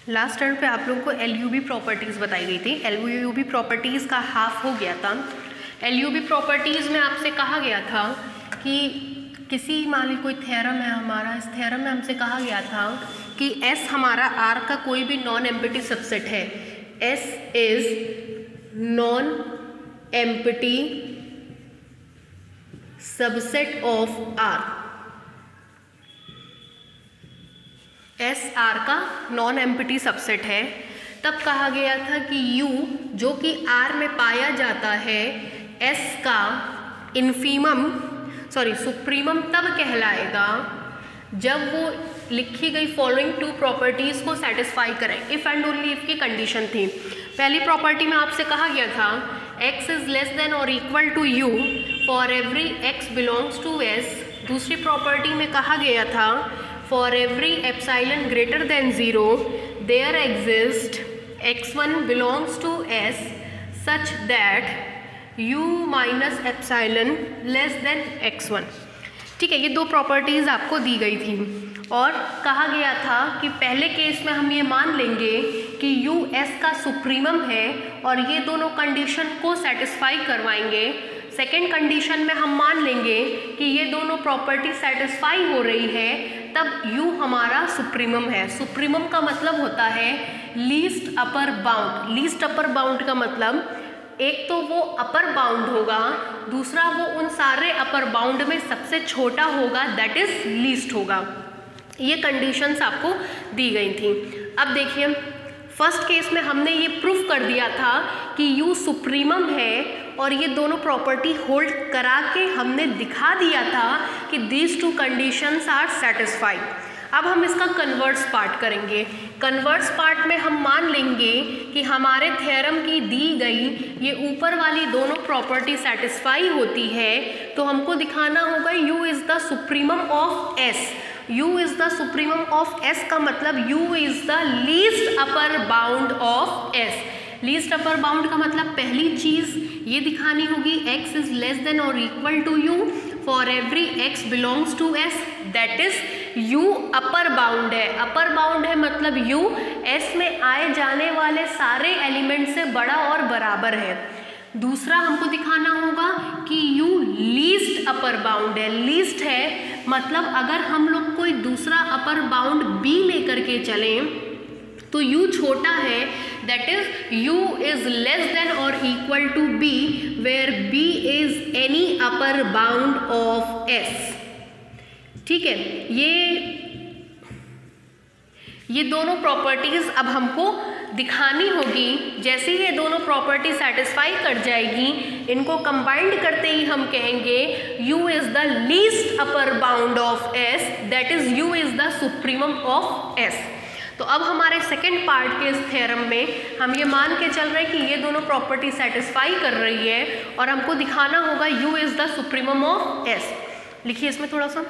Last term पे आप लोगों को एलयूबी प्रॉपर्टीज़ बताई गई थी। एलयूबी प्रॉपर्टीज़ का हाफ हो गया था। एलयूबी प्रॉपर्टीज़ में आपसे कहा गया था कि किसी मान ली कोई थ्योरम है हमारा, इस थ्योरम में हमसे कहा गया था कि S हमारा R का कोई भी नॉन एम्प्टी सबसेट है। S is non empty subset of R। S R का नॉन एम्प्टी सबसेट है। तब कहा गया था कि U जो कि R में पाया जाता है S का सुप्रीमम तब कहलाएगा जब वो लिखी गई फॉलोइंग टू प्रॉपर्टीज़ को सेटिस्फाई करें। इफ़ एंड ओनली इफ की कंडीशन थी। पहली प्रॉपर्टी में आपसे कहा गया था x इज लेस देन और equal to u for every x belongs to s। दूसरी प्रॉपर्टी में कहा गया था for every epsilon greater than 0 there exist x1 belongs to s such that u minus epsilon less than x1। ठीक है, ये दो प्रॉपर्टीज़ आपको दी गई थी और कहा गया था कि पहले केस में हम ये मान लेंगे कि u s का सुप्रीमम है और ये दोनों कंडीशन को सेटिस्फाई करवाएंगे। सेकेंड कंडीशन में हम मान लेंगे कि ये दोनों प्रॉपर्टी सेटिस्फाई हो रही है, तब u हमारा सुप्रीमम है। सुप्रीमम का मतलब होता है least upper bound. Least upper bound का मतलब एक तो वो अपर बाउंड होगा, दूसरा वो उन सारे अपर बाउंड में सबसे छोटा होगा, दैट इज लीस्ट होगा। ये कंडीशंस आपको दी गई थी। अब देखिए फर्स्ट केस में हमने ये प्रूफ कर दिया था कि u सुप्रीमम है और ये दोनों प्रॉपर्टी होल्ड करा के हमने दिखा दिया था कि these two conditions are satisfied. अब हम इसका कन्वर्स पार्ट करेंगे। कन्वर्स पार्ट में हम मान लेंगे कि हमारे थ्योरम की दी गई ये ऊपर वाली दोनों प्रॉपर्टी सेटिस्फाई होती है, तो हमको दिखाना होगा u is the supremum of s। u is the supremum of s का मतलब u is the least upper bound of s। Least upper bound का मतलब पहली चीज़ ये दिखानी होगी x इज़ लेस देन और equal to u for every x belongs to s, that is u upper bound है। अपर बाउंड है मतलब u s में आए जाने वाले सारे एलिमेंट से बड़ा और बराबर है। दूसरा हमको दिखाना होगा कि u लीस्ट अपर बाउंड है। लीस्ट है मतलब अगर हम लोग कोई दूसरा अपर बाउंड b लेकर के चलें तो u छोटा है, that is u is less than और equal to b where b is any upper bound of s। ठीक है, ये दोनों प्रॉपर्टीज अब हमको दिखानी होगी। जैसे ही ये दोनों प्रॉपर्टी सेटिस्फाई कर जाएगी, इनको कंबाइंड करते ही हम कहेंगे u is the least upper bound of s, that is u is the supremum of s। तो अब हमारे सेकेंड पार्ट के इस थ्योरम में हम ये मान के चल रहे हैं कि ये दोनों प्रॉपर्टी सेटिस्फाई कर रही है और हमको दिखाना होगा u is the supremum of s। लिखिए इसमें थोड़ा सा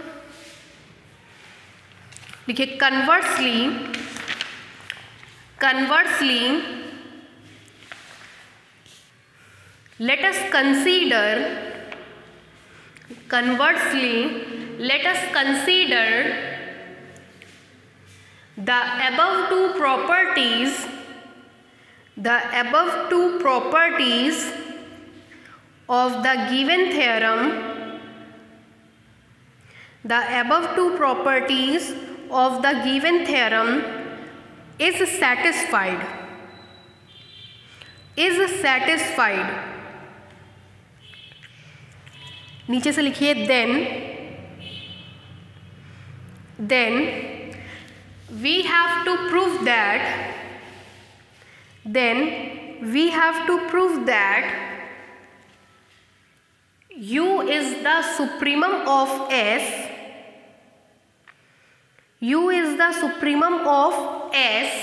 लिखिए, conversely let us consider the above two properties of the given theorem. The above two properties of the given theorem is satisfied. नीचे से लिखिए then we have to prove that u is the supremum of s. u is the supremum of s,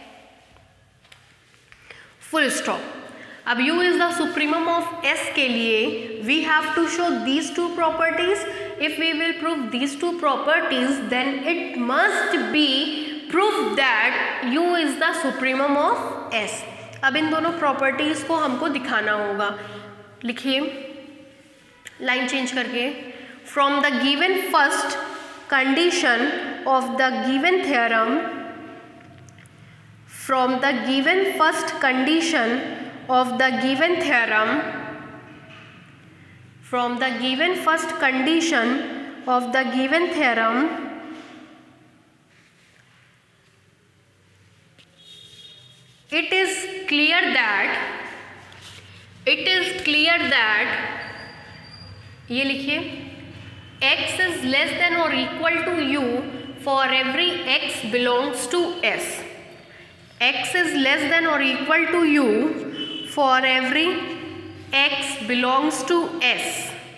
full stop। अब u is the supremum of s के लिए we have to show these two properties. If we will prove these two properties, then it must be proved that u is the supremum of s। अब इन दोनों properties को हमको दिखाना होगा। लिखिए line change करके, from the given first condition of the given theorem, from the given first condition of the given theorem, from the given first condition of the given theorem, it is clear that ये लिखिए, x is less than or equal to u for every x belongs to S. X is less than or equal to u for every x belongs to S.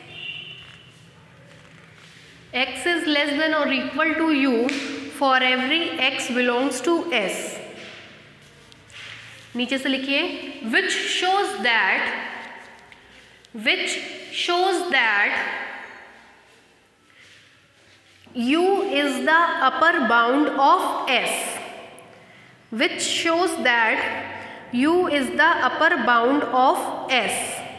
X is less than or equal to u for every x belongs to S. नीचे से लिखिए, which shows that u is the upper bound of S. Which shows that u is the upper bound of S.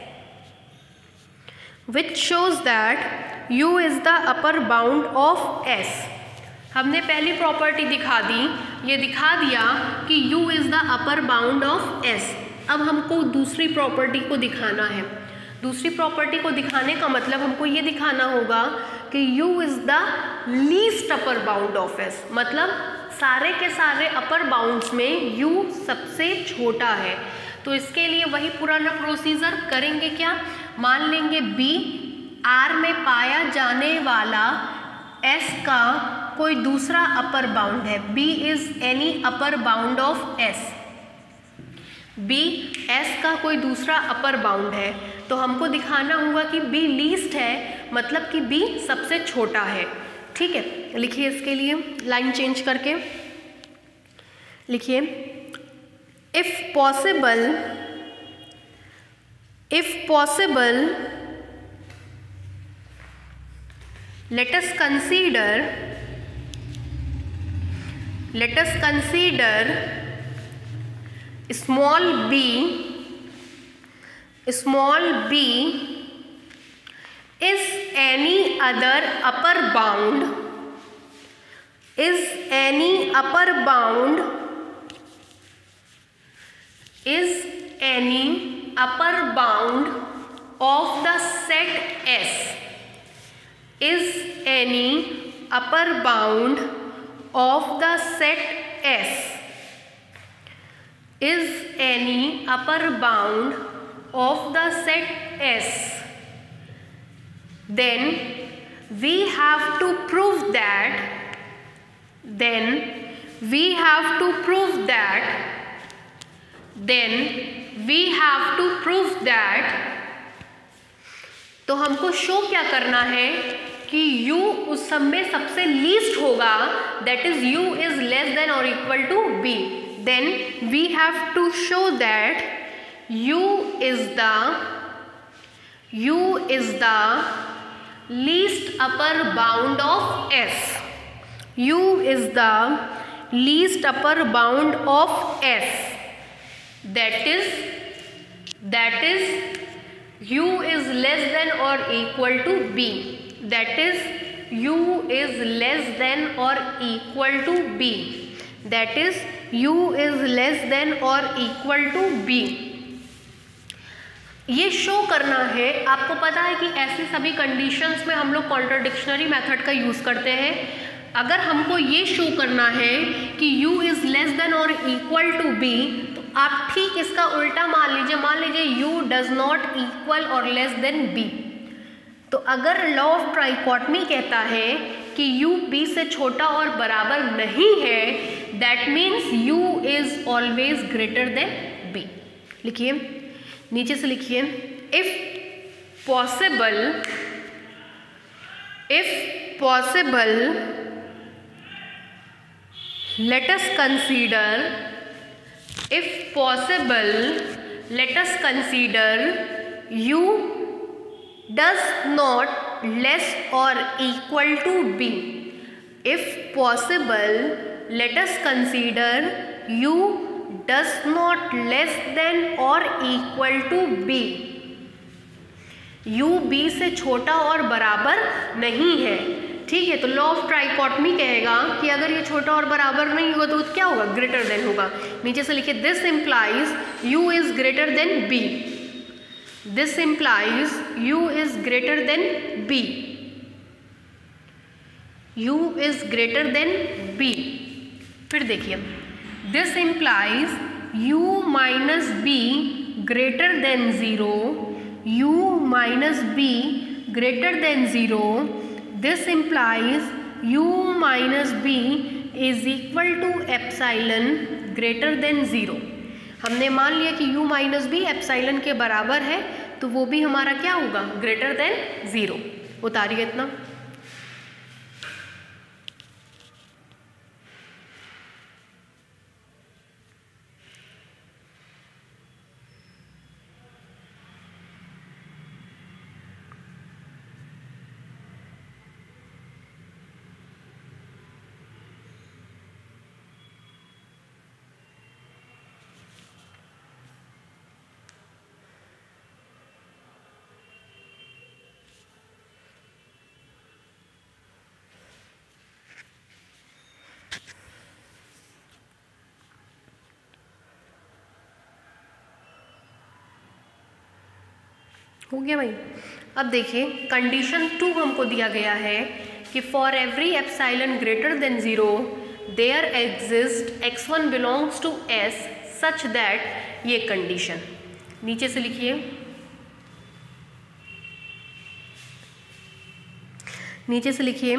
Which shows that u is the upper bound of S. हमने पहली property दिखा दी, ये दिखा दिया कि u is the upper bound of S. अब हमको दूसरी प्रॉपर्टी को दिखाना है. दूसरी प्रॉपर्टी को दिखाने का मतलब हमको ये दिखाना होगा कि u is the least upper bound of S. मतलब सारे के सारे अपर बाउंड्स में u सबसे छोटा है. तो इसके लिए वही पुराना प्रोसीजर करेंगे. क्या मान लेंगे b R में पाया जाने वाला S का कोई दूसरा अपर बाउंड है. b is any upper bound of S. b S का कोई दूसरा अपर बाउंड है. तो हमको दिखाना होगा कि b लीस्ट है, मतलब कि b सबसे छोटा है. ठीक है, लिखिए इसके लिए लाइन चेंज करके लिखिए, if possible let us consider small b is any other upper bound of the set S. Is any upper bound of the set S. Is any upper bound of the set S. Then we have to prove that. तो हमको show क्या करना है कि u उस सब में सबसे लीस्ट होगा, that is u is less than और equal to b. Then we have to show that u is the least upper bound of S. u is the least upper bound of S. That is u is less than or equal to b. That is u is less than or equal to b. That is u is less than or equal to b. ये show करना है. आपको पता है कि ऐसे सभी conditions में हम लोग कॉन्ट्राडिक्शनरी मेथड का यूज़ करते हैं. अगर हमको ये शो करना है कि u इज़ लेस देन और इक्वल टू b, तो आप ठीक इसका उल्टा मान लीजिए u डज नॉट इक्वल और लेस देन b. तो अगर लॉ ऑफ ट्राइकोटमी कहता है कि u b से छोटा और बराबर नहीं है, that means u is always greater than b. लिखिए, नीचे से लिखिए, if possible let us consider u does not less or equal to b. If possible, let us consider u does not less than or equal to b. u b से छोटा और बराबर नहीं है. ठीक है। तो लॉ ऑफ ट्राइकोटमी कहेगा कि अगर ये छोटा और बराबर नहीं होगा तो क्या होगा, ग्रेटर देन होगा। नीचे से लिखिए this implies u is greater than b, this implies u is greater than b, u is greater than b। फिर देखिए this implies u minus b greater than 0, u minus b greater than 0, this implies u minus b is equal to epsilon greater than 0। हमने मान लिया कि u minus b epsilon के बराबर है, तो वो भी हमारा क्या होगा, ग्रेटर देन 0। उतारिए इतना। हो गया भाई। अब देखिए कंडीशन 2 हमको दिया गया है कि for every epsilon greater than 0 there exist x1 belongs to s such that, ये कंडीशन नीचे से लिखिए, नीचे से लिखिए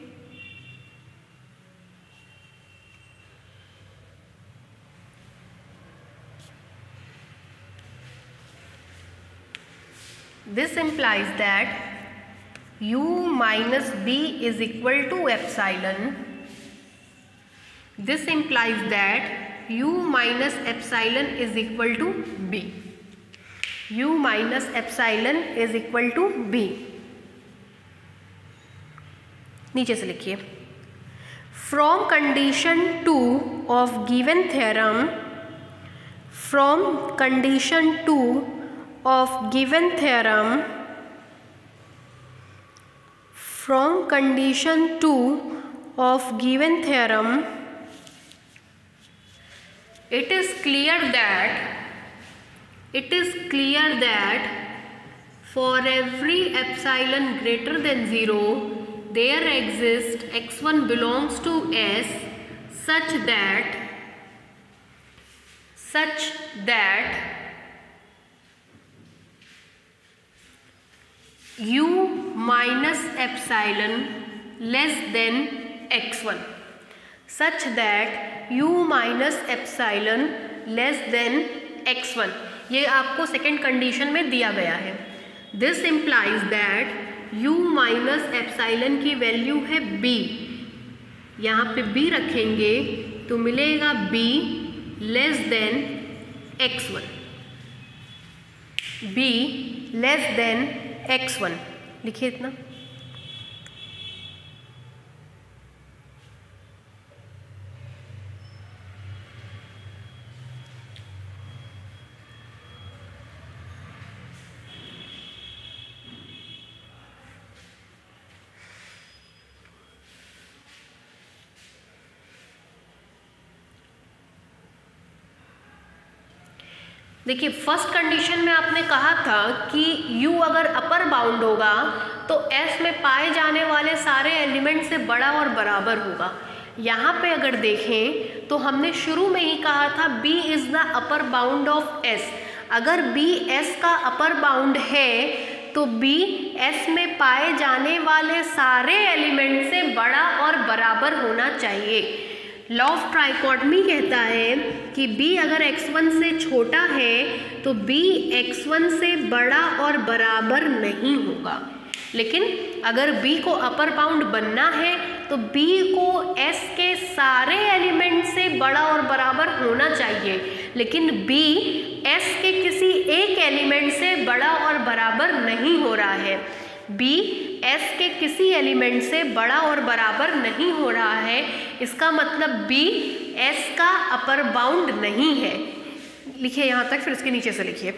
this implies that u minus b is equal to epsilon, this implies that u minus epsilon is equal to b, u minus epsilon is equal to b। नीचे से लिखिए from condition 2 of given theorem, from condition 2 of given theorem, from condition 2 of given theorem, it is clear that for every epsilon greater than 0 there exists x1 belongs to s such that u minus epsilon less than x1, such that u minus epsilon less than x1। ये आपको second condition में दिया गया है। This implies that u minus epsilon की value है b, यहाँ पे b रखेंगे तो मिलेगा b less than x1, b less than x1। लिखिए इतना। देखिए फर्स्ट कंडीशन में आपने कहा था कि u अगर अपर बाउंड होगा तो s में पाए जाने वाले सारे एलिमेंट से बड़ा और बराबर होगा। यहाँ पे अगर देखें तो हमने शुरू में ही कहा था b is the upper bound of s। अगर b s का अपर बाउंड है तो b s में पाए जाने वाले सारे एलिमेंट से बड़ा और बराबर होना चाहिए। लॉ ऑफ ट्राइकोटमी कहता है कि b अगर x1 से छोटा है तो b x1 से बड़ा और बराबर नहीं होगा, लेकिन अगर b को अपर बाउंड बनना है तो b को s के सारे एलिमेंट से बड़ा और बराबर होना चाहिए, लेकिन b s के किसी एक एलिमेंट से बड़ा और बराबर नहीं हो रहा है। b s के किसी एलिमेंट से बड़ा और बराबर नहीं हो रहा है, इसका मतलब b s का अपर बाउंड नहीं है। लिखिए यहाँ तक, फिर इसके नीचे से लिखिए।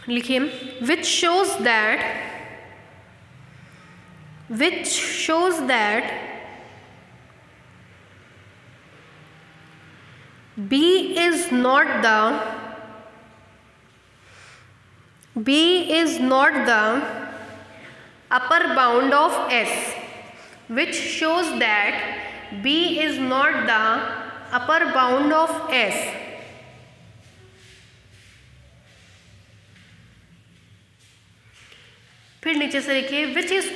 लिखिए which shows that B is not the upper bound of S, which shows that B is not the upper bound of S. फिर नीचे से लिखिए which is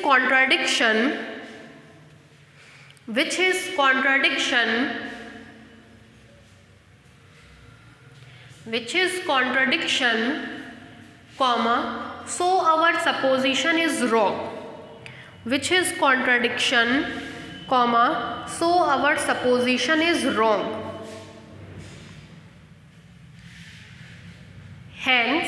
contradiction, comma, so our supposition is wrong. Which is contradiction, comma, so our supposition is wrong. Hence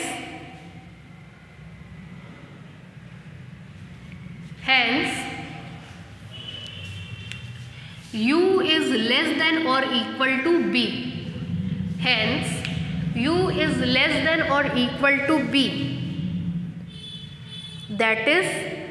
U is less than or equal to B. Hence U is less than or equal to B. That is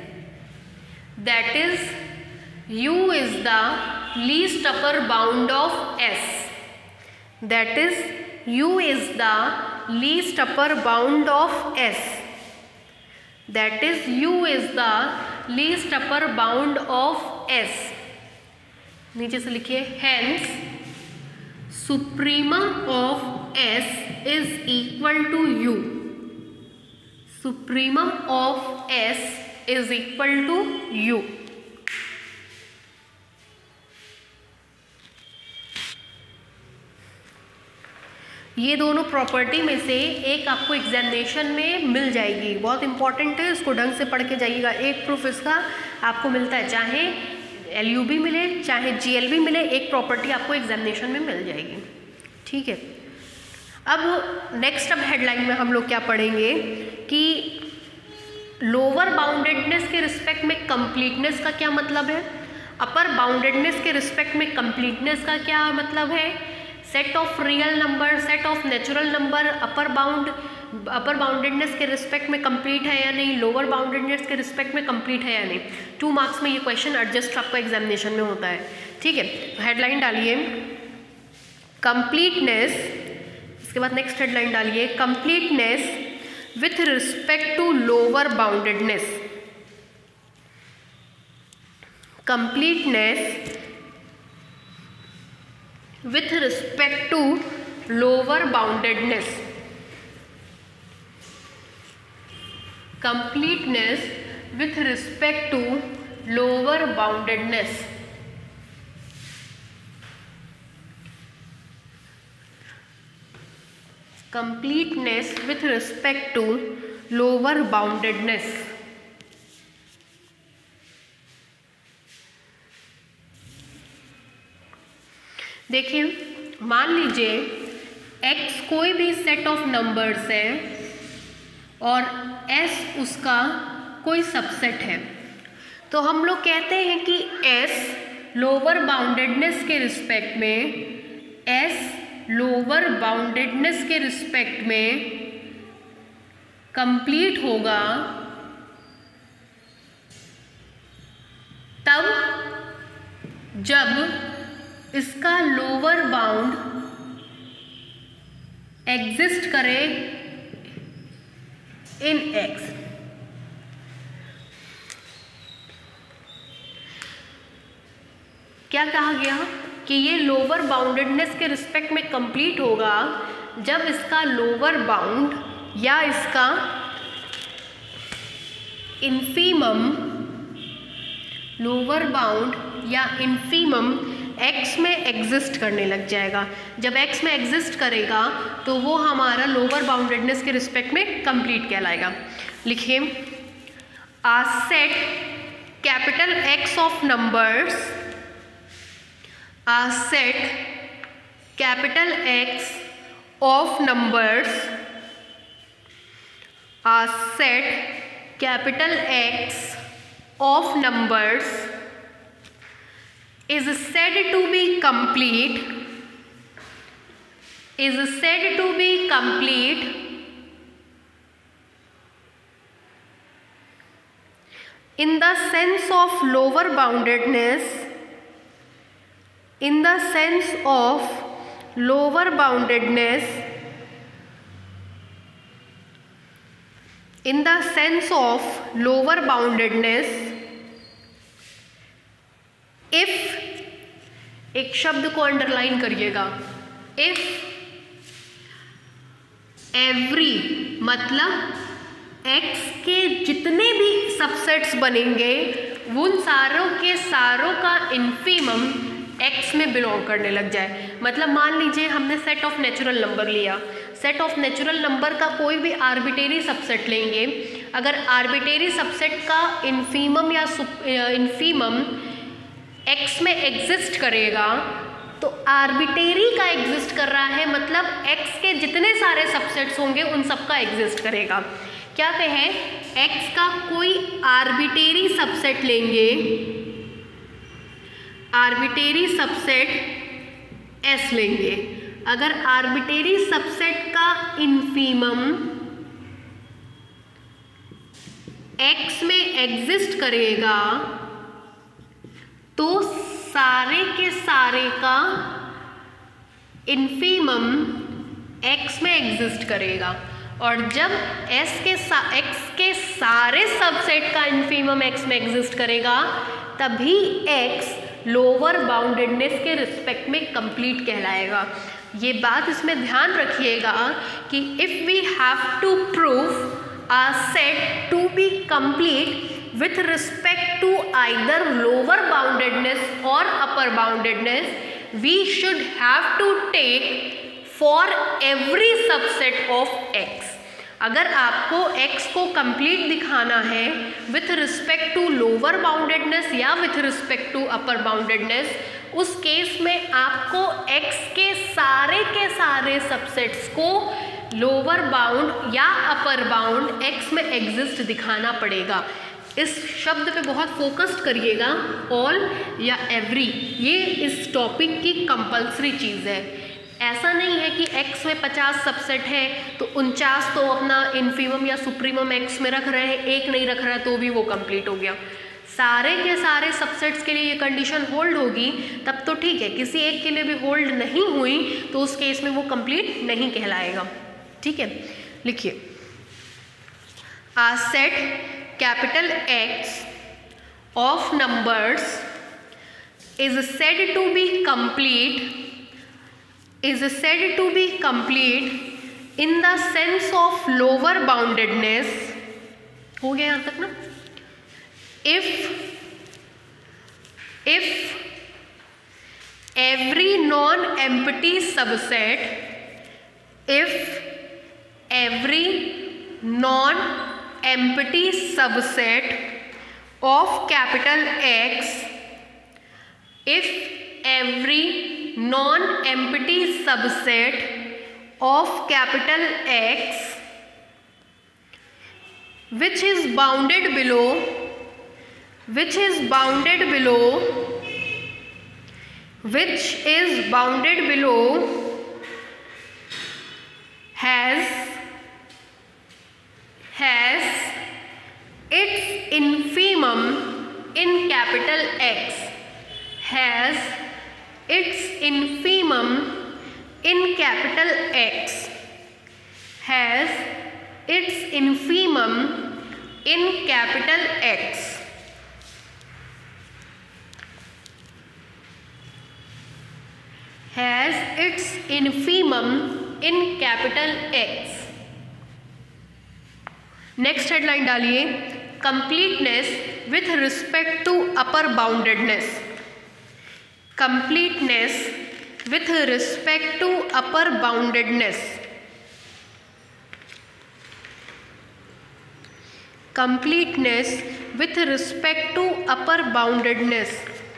U is the least upper bound of S. That is U is the least upper bound of S. That is U is the least upper bound of S. नीचे से लिखिए hence supremum of S is equal to U. Supremum of S is equal to U. ये दोनों property में से एक आपको examination में मिल जाएगी, बहुत इंपॉर्टेंट है, इसको ढंग से पढ़ के जाइएगा। एक प्रूफ इसका आपको मिलता है, चाहे LUB मिले चाहे GLB मिले, एक प्रॉपर्टी आपको एग्जामिनेशन में मिल जाएगी। ठीक है, अब हेडलाइन में हम लोग क्या पढ़ेंगे कि लोअर बाउंडेडनेस के रिस्पेक्ट में कंप्लीटनेस का क्या मतलब है, अपर बाउंडेडनेस के रिस्पेक्ट में कंप्लीटनेस का क्या मतलब है, set of real number, set of natural number upper boundedness के रिस्पेक्ट में कंप्लीट है या नहीं, लोअर बाउंडेडनेस के रिस्पेक्ट में कंप्लीट है या नहीं। 2 मार्क्स में ये क्वेश्चन एडजस्ट आपका एग्जामिनेशन में होता है। ठीक है, हेडलाइन डालिए कंप्लीटनेस, इसके बाद नेक्स्ट हेडलाइन डालिए completeness with respect to lower boundedness. Completeness with respect to lower boundedness. Completeness with respect to lower boundedness. Completeness with respect to lower boundedness. देखिए, मान लीजिए x कोई भी सेट ऑफ नंबर्स है और s उसका कोई सबसेट है, तो हम लोग कहते हैं कि s लोअर बाउंडेडनेस के रिस्पेक्ट में कंप्लीट होगा तब जब इसका लोअर बाउंड एग्जिस्ट करे इन x। क्या कहा गया कि ये लोअर बाउंडेडनेस के रिस्पेक्ट में कंप्लीट होगा जब इसका लोअर बाउंड या इसका इन्फीमम, लोअर बाउंड या इन्फीमम x में एग्जिस्ट करने लग जाएगा। जब x में एग्जिस्ट करेगा तो वो हमारा लोअर बाउंडेडनेस के रिस्पेक्ट में कंप्लीट कहलाएगा। लिखिए a set capital X of numbers, a set capital X of numbers, a set capital X of numbers is said to be complete, in the sense of lower boundedness, in the sense of lower boundedness, in the sense of lower boundedness, if, एक शब्द को underline करिएगा, if every मतलब x के जितने भी subsets बनेंगे उन सारों के सारों का इन्फीमम x में बिलोंग करने लग जाए। मतलब मान लीजिए हमने सेट ऑफ नेचुरल नंबर लिया, सेट ऑफ नेचुरल नंबर का कोई भी आर्बिटेरी सबसेट लेंगे, अगर आर्बिटेरी सबसेट का इन्फीमम या इन्फीमम x में एग्जिस्ट करेगा तो आर्बिटेरी का एग्जिस्ट कर रहा है, मतलब x के जितने सारे सबसेट्स होंगे उन सब का एग्जिस्ट करेगा। क्या कहें, x का कोई आर्बिटेरी सबसेट लेंगे, आर्बिटेरी सबसेट S लेंगे, अगर आर्बिटेरी सबसेट का इन्फीमम x में एग्जिस्ट करेगा तो सारे के सारे का इन्फीमम x में एग्जिस्ट करेगा, और जब x के सारे सबसेट का इन्फीमम x में एग्जिस्ट करेगा तभी x लोअर बाउंडेडनेस के रिस्पेक्ट में कंप्लीट कहलाएगा। ये बात इसमें ध्यान रखिएगा कि if we have to prove a set to be complete with respect to either lower boundedness or upper boundedness, we should have to take for every subset of x. अगर आपको x को कंप्लीट दिखाना है with respect to lower boundedness या with respect to upper boundedness, उस case में आपको x के सारे सबसेट्स को लोअर बाउंड या अपर बाउंड x में एग्जिस्ट दिखाना पड़ेगा। इस शब्द पे बहुत फोकस्ड करिएगा, ऑल या एवरी, ये इस टॉपिक की कंपल्सरी चीज़ है। ऐसा नहीं है कि x में 50 सबसेट है तो 49 तो अपना इन्फीमम या सुप्रीमम x में रख रहे हैं, एक नहीं रख रहा है तो भी वो कंप्लीट हो गया। सारे के सारे सबसेट्स के लिए ये कंडीशन होल्ड होगी तब तो ठीक है, किसी एक के लिए भी होल्ड नहीं हुई तो उस केस में वो कंप्लीट नहीं कहलाएगा। ठीक है, लिखिए, a set capital X of numbers is said to be complete in the sense of lower boundedness। हो गया यहाँ तक ना? if every non-empty subset, if every non-empty subset of capital X, if every non-empty subset of capital X which is bounded below has its infimum in capital X, has its infimum in capital X, has its infimum in capital X, has its infimum in capital X। Next headline डालिए, completeness with respect to upper boundedness, completeness with respect to upper boundedness, completeness with respect to upper boundedness.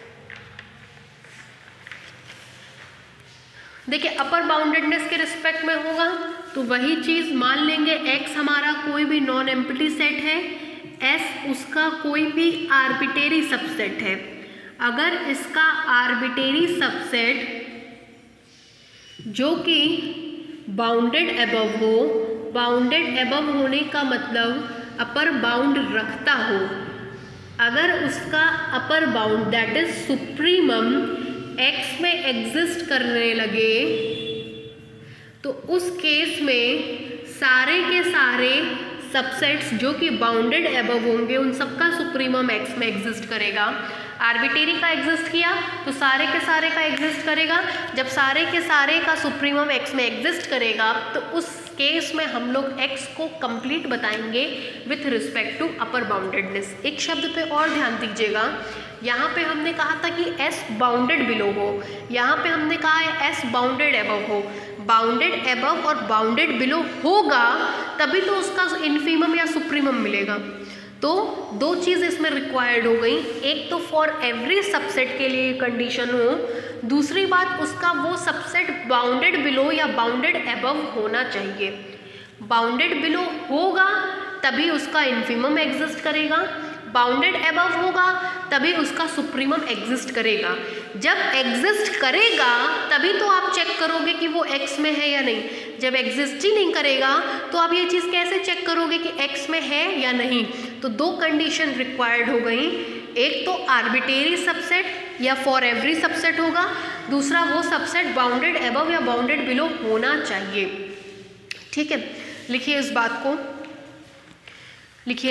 देखिए, upper boundedness के respect में होगा तो वही चीज़ मान लेंगे, x हमारा कोई भी नॉन एम्प्टी सेट है, s उसका कोई भी आर्बिटेरी सबसेट है। अगर इसका आर्बिटेरी सबसेट जो कि बाउंडेड एबव हो, बाउंडेड एबव होने का मतलब अपर बाउंड रखता हो, अगर उसका upper bound that is supremum x में एग्जिस्ट करने लगे तो उस केस में सारे के सारे सबसेट्स जो कि बाउंडेड एबव होंगे उन सबका सुप्रीमम x में एग्जिस्ट करेगा। आर्बिट्रेरी का एग्जिस्ट किया तो सारे के सारे का एग्जिस्ट करेगा। जब सारे के सारे का सुप्रीमम x में एग्जिस्ट करेगा तो उस केस में हम लोग x को कंप्लीट बताएंगे with respect to upper boundedness. एक शब्द पे और ध्यान दीजिएगा, यहाँ पे हमने कहा था कि s बाउंडेड बिलो हो, यहाँ पे हमने कहा है s बाउंडेड एबव हो। बाउंडेड एबव और बाउंडेड बिलो होगा तभी तो उसका इन्फीमम या सुप्रीमम मिलेगा। तो दो चीज़ इसमें रिक्वायर्ड हो गई, एक तो फॉर एवरी सबसेट के लिए कंडीशन हो, दूसरी बात उसका वो सबसेट बाउंडेड बिलो या बाउंडेड एबव होना चाहिए। बाउंडेड बिलो होगा तभी उसका इन्फीमम एग्जिस्ट करेगा, बाउंडेड एबव होगा तभी उसका सुप्रीमम एग्जिस्ट करेगा। जब एग्जिस्ट करेगा तभी तो आप चेक करोगे कि वो x में है या नहीं। जब एग्जिस्ट ही नहीं करेगा तो आप ये चीज़ कैसे चेक करोगे कि x में है या नहीं। तो दो कंडीशन रिक्वायर्ड हो गई, एक तो आर्बिट्रेरी सबसेट या फॉर एवरी सबसेट होगा, दूसरा वो सबसेट बाउंडेड एबव या बाउंडेड बिलो होना चाहिए। ठीक है, लिखिए इस बात को, लिखिए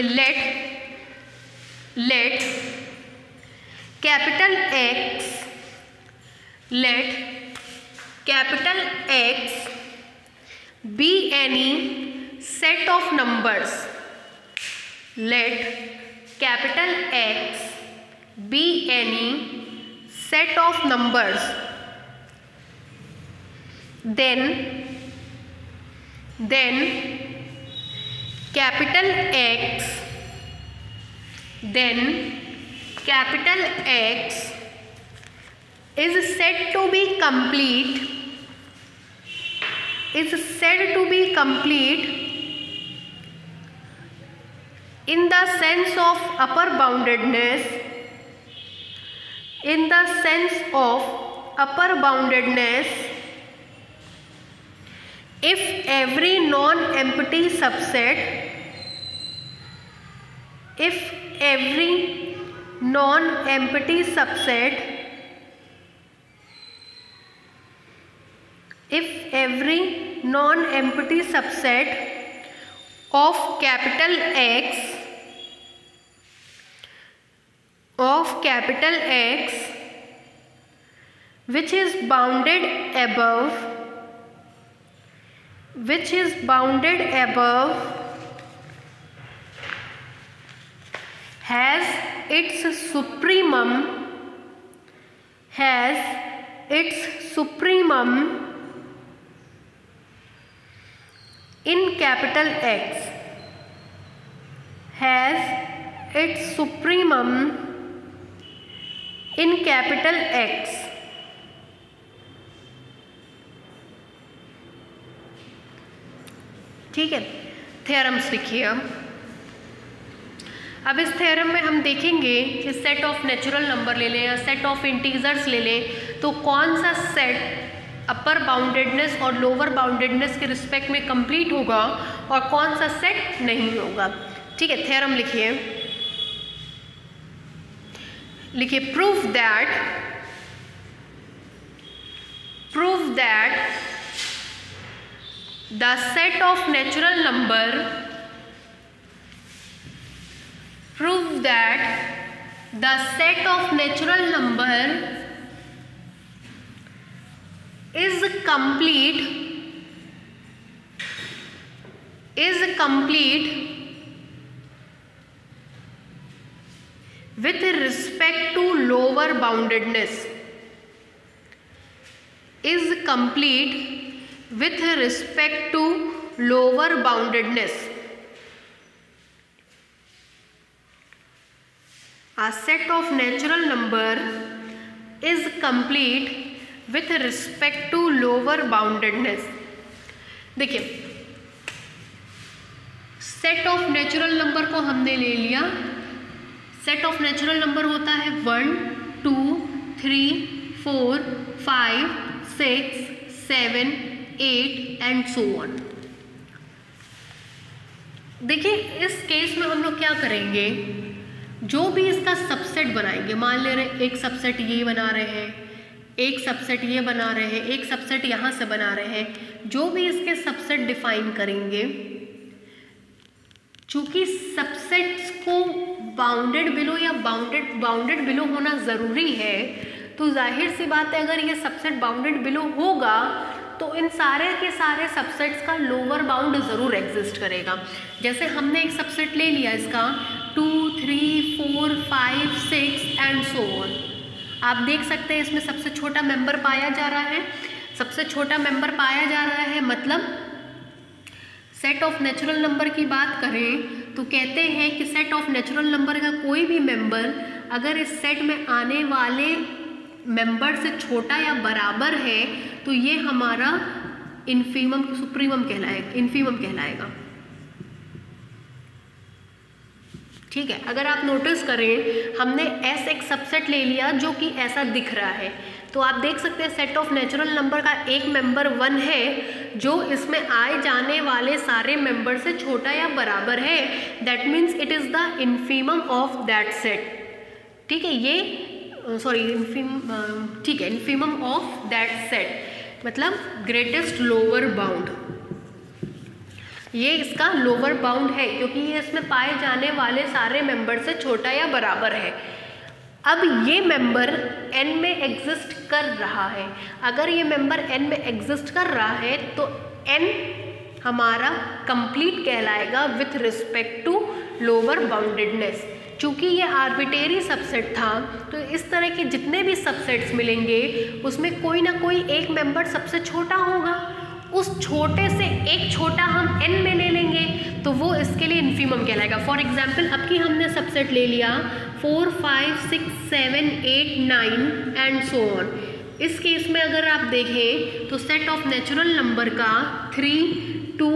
let capital X be any set of numbers. Let capital X be any set of numbers. Then capital X is said to be complete in the sense of upper boundedness if every non-empty subset of capital X which is bounded above has its supremum in capital X, ठीक है। Theorems लिखिए। अब इस theorem में हम देखेंगे कि set of natural number ले लें या सेट ऑफ इंटीजर्स ले लें तो कौन सा सेट अपर बाउंडेडनेस और लोअर बाउंडेडनेस के रिस्पेक्ट में कंप्लीट होगा और कौन सा सेट नहीं होगा। ठीक है, थ्योरम लिखिए। Proof that the set of natural number is complete with respect to lower boundedness, A set of natural number is complete with respect to lower boundedness. देखिए, सेट ऑफ नेचुरल नंबर को हमने ले लिया। Set of natural number होता है 1, 2, 3, 4, 5, 6, 7, 8 and so on. देखिए, इस case में हम लोग क्या करेंगे, जो भी इसका सबसेट बनाएंगे, मान ले रहे एक सबसेट ये बना रहे हैं, एक सबसेट ये बना रहे हैं, एक सबसेट यहाँ से बना रहे हैं, जो भी इसके सबसेट डिफाइन करेंगे, चूंकि सबसेट्स को बाउंडेड बिलो या बाउंडेड बिलो होना ज़रूरी है, तो जाहिर सी बात है अगर ये सबसेट बाउंडेड बिलो होगा तो इन सारे के सारे सबसेट्स का लोअर बाउंड ज़रूर एग्जिस्ट करेगा। जैसे हमने एक सबसेट ले लिया इसका 2, 3, 4, 5, 6 एंड सो ऑन। आप देख सकते हैं इसमें सबसे छोटा मेंबर पाया जा रहा है, सबसे छोटा मेंबर पाया जा रहा है, मतलब सेट ऑफ नेचुरल नंबर की बात करें तो कहते हैं कि सेट ऑफ नेचुरल नंबर का कोई भी मेंबर अगर इस सेट में आने वाले मेंबर से छोटा या बराबर है तो ये हमारा इन्फीमम कहलाएगा। ठीक है, अगर आप नोटिस करें हमने ऐसा एक सबसेट ले लिया जो कि ऐसा दिख रहा है, तो आप देख सकते हैं सेट ऑफ नेचुरल नंबर का एक मेंबर 1 है जो इसमें आए जाने वाले सारे मेंबर से छोटा या बराबर है, that means it is the infimum of that set. ठीक है, ये इन्फीमम ऑफ दैट सेट मतलब ग्रेटेस्ट लोअर बाउंड, ये इसका लोअर बाउंड है क्योंकि ये इसमें पाए जाने वाले सारे मेंबर से छोटा या बराबर है। अब ये मेंबर n में एग्जिस्ट कर रहा है, अगर ये मेंबर n में एग्जिस्ट कर रहा है तो n हमारा कंप्लीट कहलाएगा with respect to lower boundedness. चूँकि ये आर्बिटेरी सबसेट था तो इस तरह के जितने भी सबसेट्स मिलेंगे उसमें कोई ना कोई एक मेंबर सबसे छोटा होगा, उस छोटे से एक छोटा हम n में ले लेंगे तो वो इसके लिए इन्फीमम कहलाएगा। फॉर एग्जांपल अब की हमने सबसेट ले लिया 4, 5, 6, 7, 8, 9 एंड सो ऑन। इस केस में अगर आप देखें तो सेट ऑफ नेचुरल नंबर का 3, 2,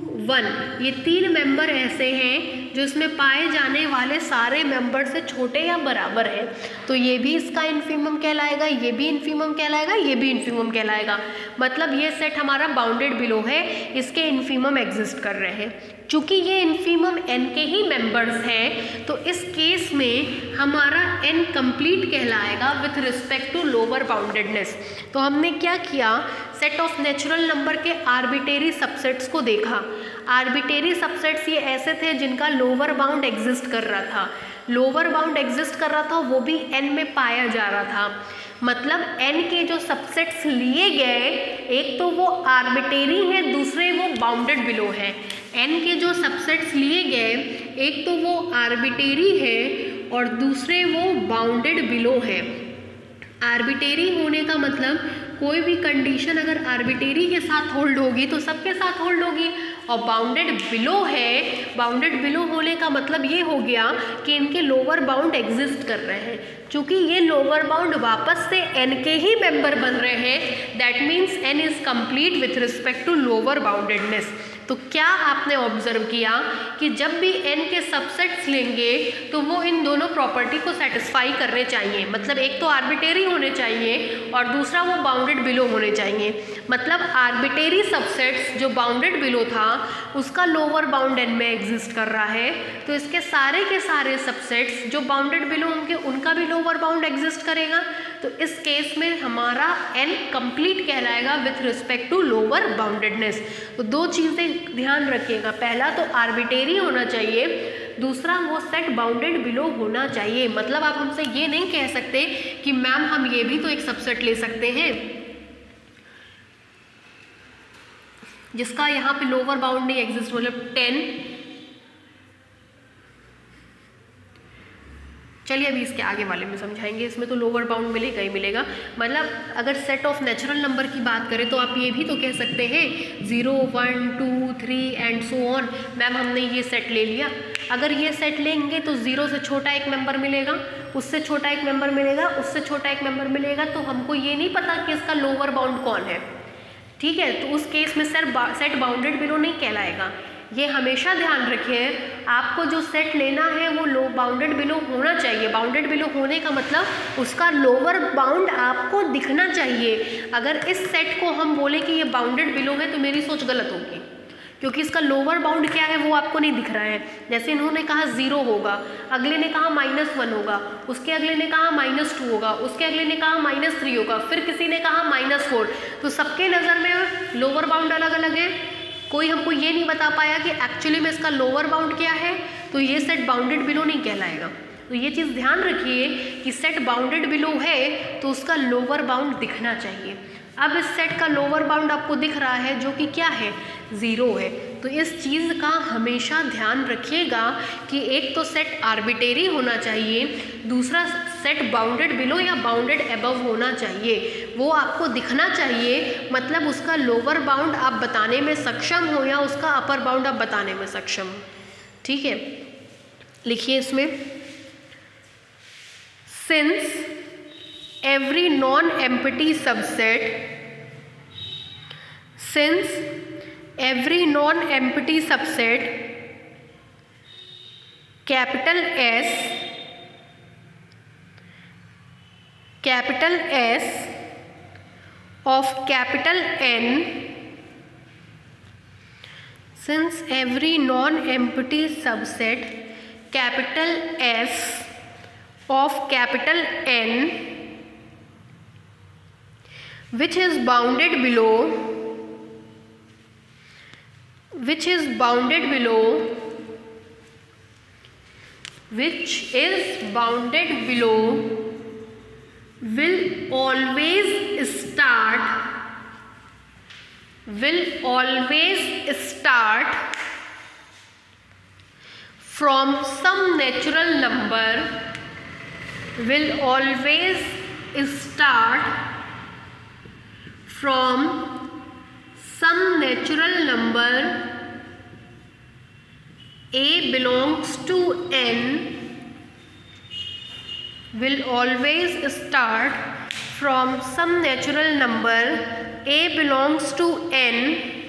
1 ये 3 मेंबर ऐसे हैं जो इसमें पाए जाने वाले सारे मेंबर से छोटे या बराबर है, तो ये भी इसका इन्फीमम कहलाएगा, ये भी इन्फीमम कहलाएगा, ये भी इन्फीमम कहलाएगा। मतलब ये सेट हमारा बाउंडेड बिलो है, इसके इन्फीमम एग्जिस्ट कर रहे हैं। चूँकि ये इन्फीमम n के ही मेंबर्स हैं तो इस केस में हमारा n कंप्लीट कहलाएगा with respect to lower boundedness. तो हमने क्या किया, सेट ऑफ नेचुरल नंबर के आर्बिटेरी सबसेट्स को देखा। आर्बिटेरी सबसेट्स ये ऐसे थे जिनका लोअर बाउंड एग्जिस्ट कर रहा था, लोअर बाउंड एग्जिस्ट कर रहा था वो भी n में पाया जा रहा था। मतलब n के जो सबसेट्स लिए गए एक तो वो आर्बिटेरी हैं, दूसरे वो बाउंडेड बिलो हैं। n के जो सबसेट्स लिए गए एक तो वो आर्बिटेरी है और दूसरे वो बाउंडेड बिलो है। आर्बिटेरी होने का मतलब कोई भी कंडीशन अगर आर्बिटेरी के साथ होल्ड होगी तो सबके साथ होल्ड होगी, और बाउंडेड बिलो है, बाउंडेड बिलो होने का मतलब ये हो गया कि इनके लोअर बाउंड एग्जिस्ट कर रहे हैं। चूँकि ये लोअर बाउंड वापस से n के ही मेंबर बन रहे हैं, that means n is complete with respect to lower boundedness. तो क्या आपने ऑब्जर्व किया कि जब भी n के सबसेट्स लेंगे तो वो इन दोनों प्रॉपर्टी को सेटिस्फाई करने चाहिए, मतलब एक तो आर्बिटेरी होने चाहिए और दूसरा वो बाउंडेड बिलो होने चाहिए। मतलब आर्बिटेरी सबसेट्स जो बाउंडेड बिलो था उसका लोअर बाउंड n में एग्जिस्ट कर रहा है, तो इसके सारे के सारे सबसेट्स जो बाउंडेड बिलो होंगे उनका भी लोअर बाउंड एग्जिस्ट करेगा। तो इस केस में हमारा n कंप्लीट कहलाएगा with respect to lower boundedness. तो दो चीज़ें ध्यान रखिएगा, पहला तो आर्बिटेरी होना चाहिए, दूसरा वो सेट बाउंडेड बिलो होना चाहिए। मतलब आप हमसे ये नहीं कह सकते कि मैम हम ये भी तो एक सबसेट ले सकते हैं जिसका यहाँ पे लोअर बाउंड नहीं एग्जिस्ट, मतलब 10। चलिए अभी इसके आगे वाले में समझाएंगे, इसमें तो लोअर बाउंड मिलेगा ही मिलेगा। मतलब अगर सेट ऑफ नेचुरल नंबर की बात करें तो आप ये भी तो कह सकते हैं 0, 1, 2, 3 एंड सो ऑन। मैम हमने ये सेट ले लिया, अगर ये सेट लेंगे तो 0 से छोटा एक मेंबर मिलेगा, उससे छोटा एक मेंबर मिलेगा, उससे छोटा एक मेंबर मिलेगा, तो हमको ये नहीं पता कि इसका लोअर बाउंड कौन है। ठीक है, तो उस केस में सेट बाउंडेड बिलो नहीं कहलाएगा। ये हमेशा ध्यान रखिए, आपको जो सेट लेना है वो बाउंडेड बिलो होना चाहिए। बाउंडेड बिलो होने का मतलब उसका लोअर बाउंड आपको दिखना चाहिए। अगर इस सेट को हम बोले कि ये बाउंडेड बिलो है तो मेरी सोच गलत होगी, क्योंकि इसका लोअर बाउंड क्या है वो आपको नहीं दिख रहा है। जैसे इन्होंने कहा 0 होगा, अगले ने कहा -1 होगा, उसके अगले ने कहा -2 होगा, उसके अगले ने कहा -3 होगा, फिर किसी ने कहा -4। तो सबके नज़र में लोअर बाउंड अलग अलग है। कोई हमको ये नहीं बता पाया कि एक्चुअली में इसका लोअर बाउंड क्या है, तो ये सेट बाउंडेड बिलो नहीं कहलाएगा। तो ये चीज़ ध्यान रखिए कि सेट बाउंडेड बिलो है तो उसका लोअर बाउंड दिखना चाहिए। अब इस सेट का लोअर बाउंड आपको दिख रहा है जो कि क्या है, 0 है। तो इस चीज़ का हमेशा ध्यान रखिएगा कि एक तो सेट आर्बिट्रेरी होना चाहिए, दूसरा सेट बाउंडेड बिलो या बाउंडेड अबव होना चाहिए। वो आपको दिखना चाहिए, मतलब उसका लोअर बाउंड आप बताने में सक्षम हो या उसका अपर बाउंड आप बताने में सक्षम हो। ठीक है, लिखिए इसमें, since every non-empty subset, since every non-empty subset capital S of capital N, since every non-empty subset capital S of capital N which is bounded below will always start from some natural number, A belongs to N, will always start from some natural number A belongs to N,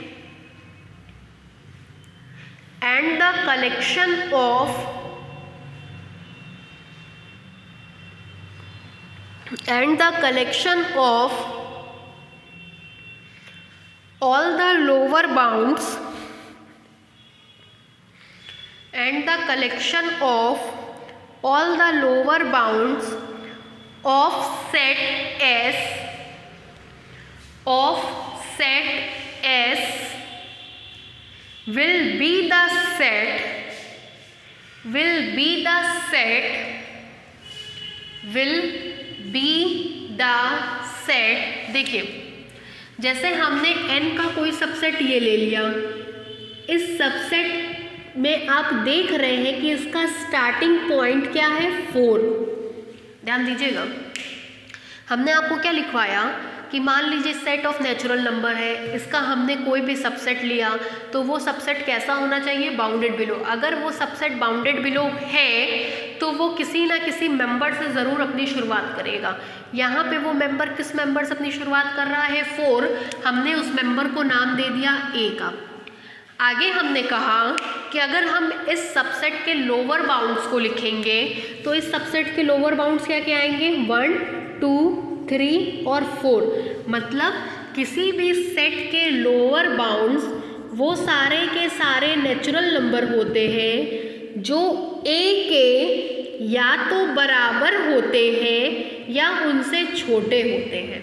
and the collection of all the lower bounds of set S will be the set देखिए, जैसे हमने n का कोई subset ये ले लिया, इस subset में आप देख रहे हैं कि इसका स्टार्टिंग पॉइंट क्या है, 4। ध्यान दीजिएगा, हमने आपको क्या लिखवाया कि मान लीजिए सेट ऑफ नेचुरल नंबर है, इसका हमने कोई भी सबसेट लिया तो वो सबसेट कैसा होना चाहिए, बाउंडेड बिलो। अगर वो सबसेट बाउंडेड बिलो है तो वो किसी ना किसी मेंबर से ज़रूर अपनी शुरुआत करेगा। यहाँ पे वो मेंबर किस मेंबर से अपनी शुरुआत कर रहा है, 4। हमने उस मेंबर को नाम दे दिया A का। आगे हमने कहा कि अगर हम इस सबसेट के लोअर बाउंड्स को लिखेंगे तो इस सबसेट के लोअर बाउंड्स क्या क्या आएंगे, 1, 2, 3 और 4। मतलब किसी भी सेट के लोअर बाउंड्स वो सारे के सारे नेचुरल नंबर होते हैं जो A के या तो बराबर होते हैं या उनसे छोटे होते हैं।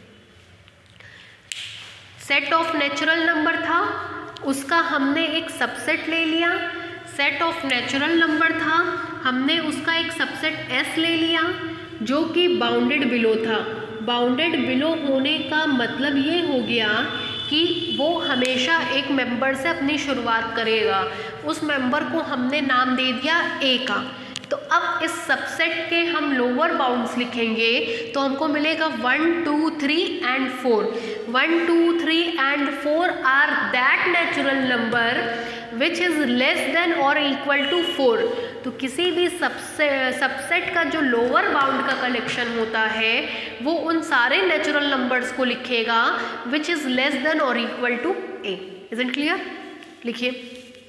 सेट ऑफ नेचुरल नंबर था, उसका हमने एक सबसेट ले लिया। सेट ऑफ नेचुरल नंबर था, हमने उसका एक सबसेट S ले लिया जो कि बाउंडेड बिलो था। बाउंडेड बिलो होने का मतलब ये हो गया कि वो हमेशा एक मेंबर से अपनी शुरुआत करेगा। उस मेंबर को हमने नाम दे दिया A का। तो अब इस सबसेट के हम लोअर बाउंड्स लिखेंगे तो हमको मिलेगा 1, 2, 3 and 4। 1, 2, 3 and 4 are that natural number which is less than और इक्वल टू 4। तो किसी भी सबसेट का जो लोअर बाउंड का कलेक्शन होता है वो उन सारे नेचुरल नंबर्स को लिखेगा विच इज़ लेस देन और equal to A। Is it clear? लिखिए,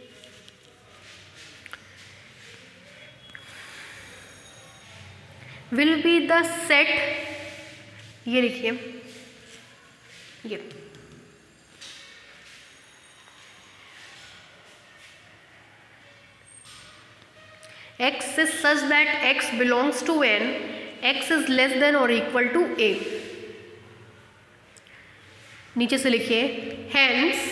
will be the set, ये लिखिए, ये x is such that x belongs to n, x is less than or equal to a। नीचे से लिखिए hence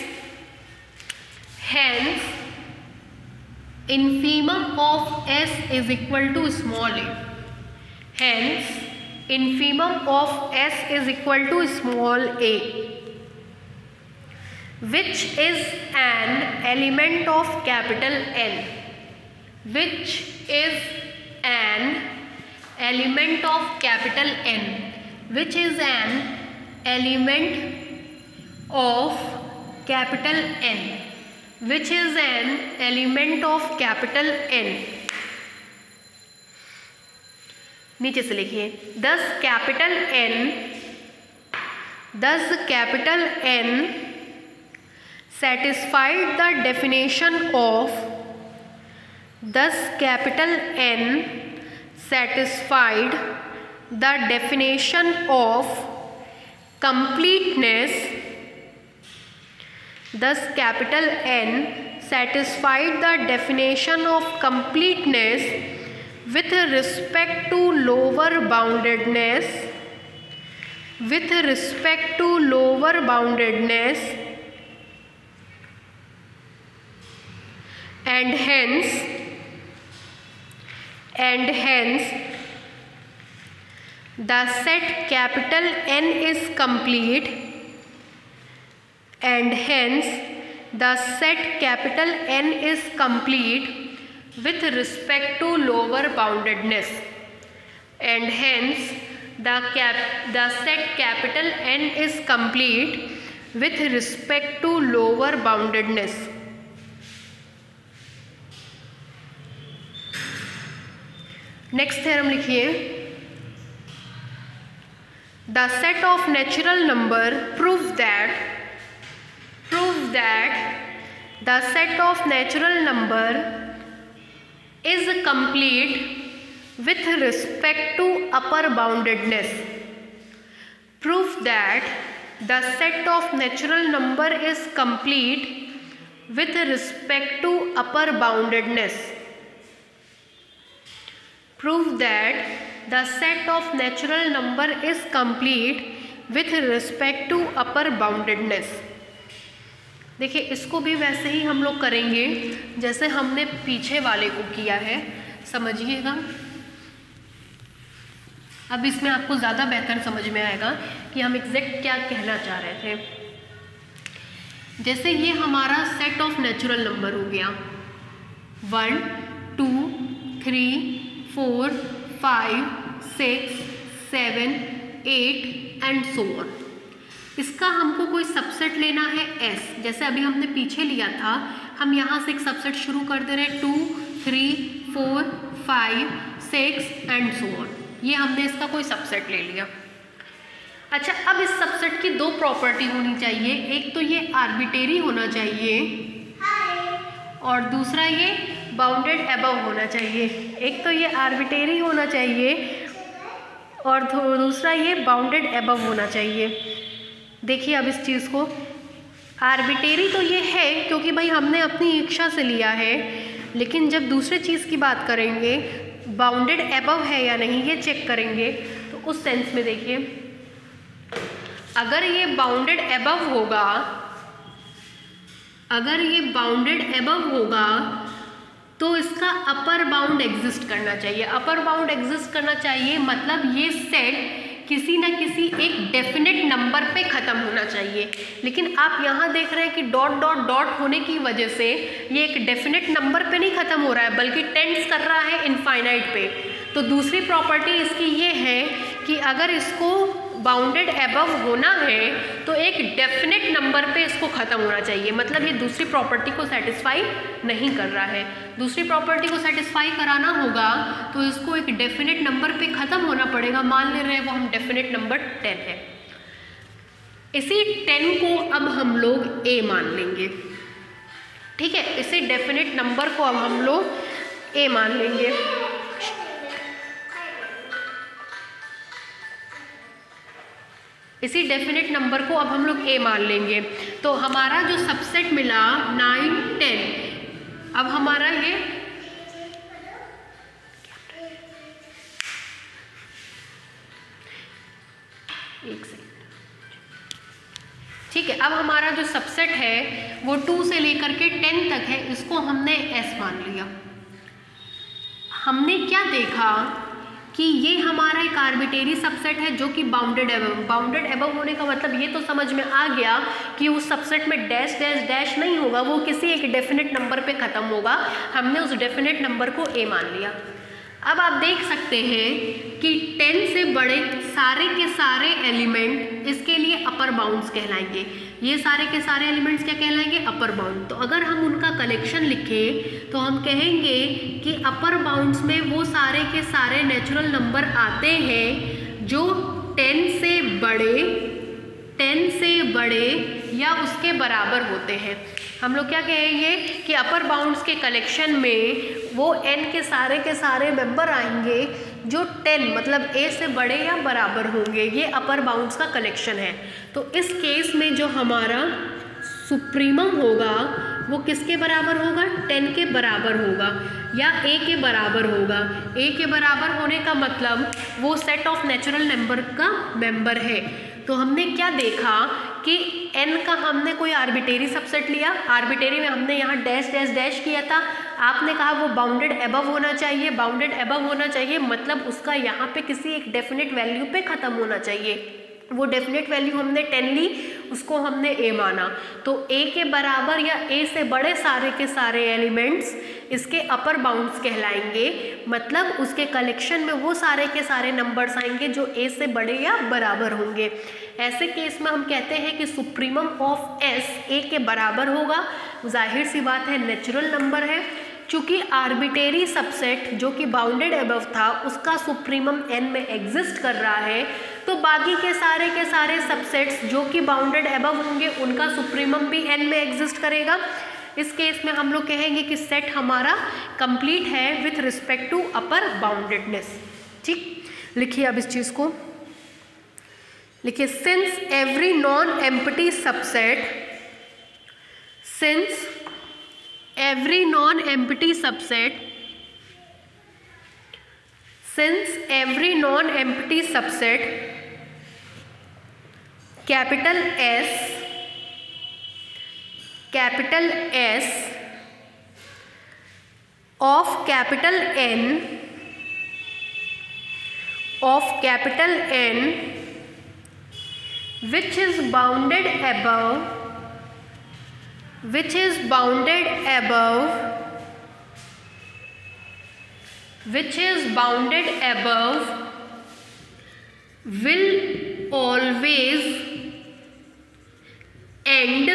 infimum of s is equal to small a। Hence infimum of s is equal to small a, which is an element of capital N, which is an element of capital N, which is an element of capital N, which is an element of capital N। नीचे से लिखिए thus capital N satisfied the definition of, thus capital N satisfied the definition of completeness, thus capital N satisfied the definition of completeness with respect to lower boundedness, with respect to lower boundedness, and hence the set capital N is complete, and hence the set capital N is complete with respect to lower boundedness, and hence the set capital N is complete with respect to lower boundedness। Next theorem लिखिए the set of natural number prove that the set of natural number is complete with respect to upper boundedness. Prove that the set of natural number is complete with respect to upper boundedness. Prove that the set of natural number is complete with respect to upper boundedness। देखिए इसको भी वैसे ही हम लोग करेंगे जैसे हमने पीछे वाले को किया है, समझिएगा। अब इसमें आपको ज़्यादा बेहतर समझ में आएगा कि हम एग्जैक्ट क्या कहना चाह रहे थे। जैसे ये हमारा सेट ऑफ नेचुरल नंबर हो गया 1 2 3 4 5 6 7 8 एंड सो ऑन। इसका हमको कोई सबसेट लेना है S, जैसे अभी हमने पीछे लिया था, हम यहाँ से एक सबसेट शुरू कर दे रहे हैं 2 3 4 5 6 एंड सो ऑन। ये हमने इसका कोई सबसेट ले लिया। अच्छा, अब इस सबसेट की दो प्रॉपर्टी होनी चाहिए, एक तो ये आर्बिट्रेरी होना चाहिए और दूसरा ये बाउंडेड अबव होना चाहिए। एक तो ये आर्बिट्रेरी होना चाहिए और दूसरा ये बाउंडेड अबव होना चाहिए। देखिए अब इस चीज़ को, आर्बिट्रेरी तो ये है क्योंकि भाई हमने अपनी इच्छा से लिया है, लेकिन जब दूसरे चीज़ की बात करेंगे बाउंडेड अबव है या नहीं ये चेक करेंगे। तो उस सेंस में देखिए अगर ये बाउंडेड अबव होगा, अगर ये बाउंडेड अबव होगा तो इसका अपर बाउंड एग्जिस्ट करना चाहिए। अपर बाउंड एग्जिस्ट करना चाहिए मतलब ये सेट किसी न किसी एक डेफिनेट नंबर पे ख़त्म होना चाहिए। लेकिन आप यहाँ देख रहे हैं कि डॉट डॉट डॉट होने की वजह से ये एक डेफिनेट नंबर पे नहीं ख़त्म हो रहा है बल्कि टेंड्स कर रहा है इनफाइनाइट पे। तो दूसरी प्रॉपर्टी इसकी ये है कि अगर इसको बाउंडेड अबव होना है तो एक डेफिनेट नंबर पे इसको ख़त्म होना चाहिए, मतलब ये दूसरी प्रॉपर्टी को सेटिस्फाई नहीं कर रहा है। दूसरी प्रॉपर्टी को सेटिस्फाई कराना होगा तो इसको एक डेफिनेट नंबर पे ख़त्म होना पड़ेगा। मान ले रहे हैं वो हम डेफिनेट नंबर 10 है। इसी 10 को अब हम लोग A मान लेंगे, ठीक है। इसी डेफिनेट नंबर को अब हम लोग A मान लेंगे। इसी डेफिनेट नंबर को अब हम लोग A मान लेंगे। तो हमारा जो सबसेट मिला 9 10, अब हमारा ये एक सेकेंड, ठीक है। अब हमारा जो सबसेट है वो 2 से लेकर के 10 तक है, इसको हमने S मान लिया। हमने क्या देखा कि ये हमारा एक आर्बिट्रेरी सबसेट है जो कि बाउंडेड एबव। बाउंडेड एबव होने का मतलब ये तो समझ में आ गया कि उस सबसेट में डैश डैश डैश नहीं होगा, वो किसी एक डेफिनेट नंबर पे ख़त्म होगा। हमने उस डेफिनेट नंबर को A मान लिया। अब आप देख सकते हैं कि 10 से बड़े सारे के सारे एलिमेंट इसके लिए अपर बाउंड्स कहलाएंगे। ये सारे के सारे एलिमेंट्स क्या कहलाएंगे? Upper bound. तो अगर हम उनका कलेक्शन लिखें तो हम कहेंगे कि अपर बाउंड्स में वो सारे के सारे नेचुरल नंबर आते हैं जो 10 से बड़े या उसके बराबर होते हैं। हम लोग क्या कहेंगे कि अपर बाउंड्स के कलेक्शन में वो n के सारे मेंबर आएंगे जो 10 मतलब a से बड़े या बराबर होंगे। ये अपर बाउंड्स का कलेक्शन है। तो इस केस में जो हमारा सुप्रीमम होगा वो किसके बराबर होगा? 10 के बराबर होगा या a के बराबर होगा। a के बराबर होने का मतलब वो सेट ऑफ नेचुरल नंबर का मेंबर है। तो हमने क्या देखा कि n का हमने कोई आर्बिट्रेरी सबसेट लिया, आर्बिट्रेरी में हमने यहाँ डैश डैश डैश किया था। आपने कहा वो बाउंडेड एबव होना चाहिए, बाउंडेड एबव होना चाहिए मतलब उसका यहाँ पे किसी एक डेफिनेट वैल्यू पे ख़त्म होना चाहिए। वो डेफिनेट वैल्यू हमने 10 ली, उसको हमने a माना। तो a के बराबर या a से बड़े सारे के सारे एलिमेंट्स इसके अपर बाउंड्स कहलाएंगे, मतलब उसके कलेक्शन में वो सारे के सारे नंबर्स आएंगे जो a से बड़े या बराबर होंगे। ऐसे केस में हम कहते हैं कि सुप्रीमम ऑफ S a के बराबर होगा। जाहिर सी बात है नेचुरल नंबर है। चूँकि आर्बिट्रेरी सबसेट जो कि बाउंडेड एबव था उसका सुप्रीमम n में एग्जिस्ट कर रहा है, तो बाकी के सारे सबसेट्स जो कि बाउंडेड एबव होंगे उनका सुप्रीमम भी n में एग्जिस्ट करेगा। इस केस में हम लोग कहेंगे कि सेट हमारा कंप्लीट है with respect to upper boundedness. ठीक, लिखिए अब इस चीज़ को लिखिए। Since every non empty subset, since every non-empty subset, since every non-empty subset capital S of capital N which is bounded above will always end